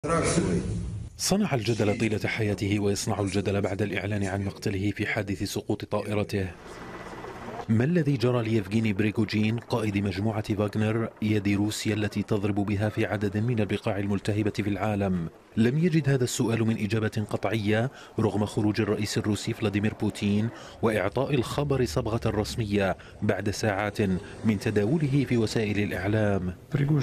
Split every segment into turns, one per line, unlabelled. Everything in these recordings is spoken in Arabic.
صنع الجدل طيلة حياته ويصنع الجدل بعد الإعلان عن مقتله في حادث سقوط طائرته. ما الذي جرى ليفغيني بريغوجين قائد مجموعة فاغنر يد روسيا التي تضرب بها في عدد من البقاع الملتهبة في العالم؟ لم يجد هذا السؤال من إجابة قطعية رغم خروج الرئيس الروسي فلاديمير بوتين وإعطاء الخبر صبغة رسمية بعد ساعات من تداوله في وسائل الإعلام.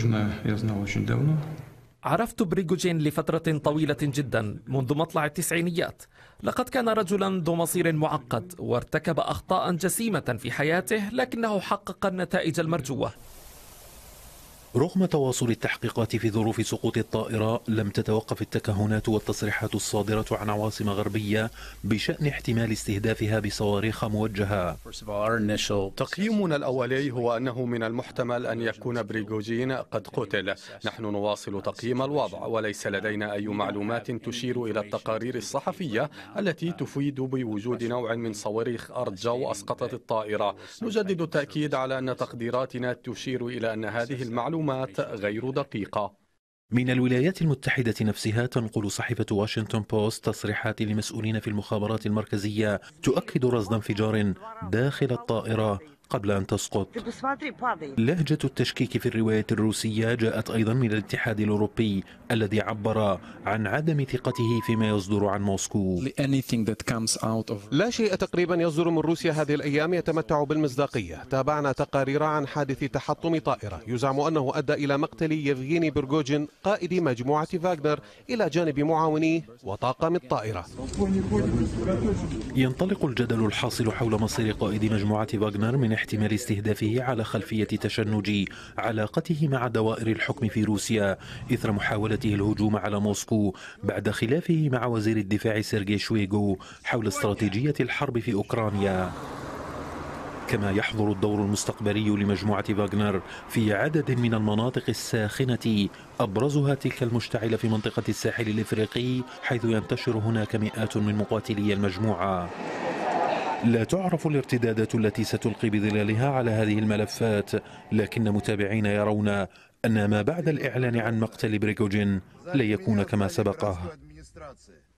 عرفت بريغوجين لفترة طويلة جدا منذ مطلع التسعينيات. لقد كان رجلا ذو مصير معقد وارتكب أخطاء جسيمة في حياته، لكنه حقق النتائج المرجوة.
رغم تواصل التحقيقات في ظروف سقوط الطائرة، لم تتوقف التكهنات والتصريحات الصادرة عن عواصم غربية بشأن احتمال استهدافها بصواريخ موجهة.
تقييمنا الأولي هو أنه من المحتمل أن يكون بريغوجين قد قتل. نحن نواصل تقييم الوضع وليس لدينا أي معلومات تشير إلى التقارير الصحفية التي تفيد بوجود نوع من صواريخ أرض-جو أسقطت الطائرة. نجدد التأكيد على أن تقديراتنا تشير إلى أن هذه المعلومات غير دقيقة.
من الولايات المتحدة نفسها تنقل صحيفة واشنطن بوست تصريحات لمسؤولين في المخابرات المركزية تؤكد رصد انفجار داخل الطائرة قبل أن تسقط. لهجة التشكيك في الرواية الروسية جاءت أيضا من الاتحاد الأوروبي الذي عبر عن عدم ثقته فيما يصدر عن موسكو.
لا شيء تقريبا يصدر من روسيا هذه الأيام يتمتع بالمصداقية. تابعنا تقارير عن حادث تحطم طائرة يزعم أنه أدى إلى مقتل يفغيني بريغوجين قائد مجموعة فاغنر إلى جانب معاونيه وطاقم الطائرة.
ينطلق الجدل الحاصل حول مصير قائد مجموعة فاغنر من احتمال استهدافه على خلفية تشنج علاقته مع دوائر الحكم في روسيا إثر محاولته الهجوم على موسكو بعد خلافه مع وزير الدفاع سيرجي شويغو حول استراتيجية الحرب في أوكرانيا. كما يحضر الدور المستقبلي لمجموعة فاغنر في عدد من المناطق الساخنة، أبرزها تلك المشتعلة في منطقة الساحل الإفريقي، حيث ينتشر هناك مئات من مقاتلي المجموعة. لا تعرف الارتدادات التي ستلقي بظلالها على هذه الملفات، لكن متابعين يرون أن ما بعد الإعلان عن مقتل بريغوجين لن يكون كما سبقه.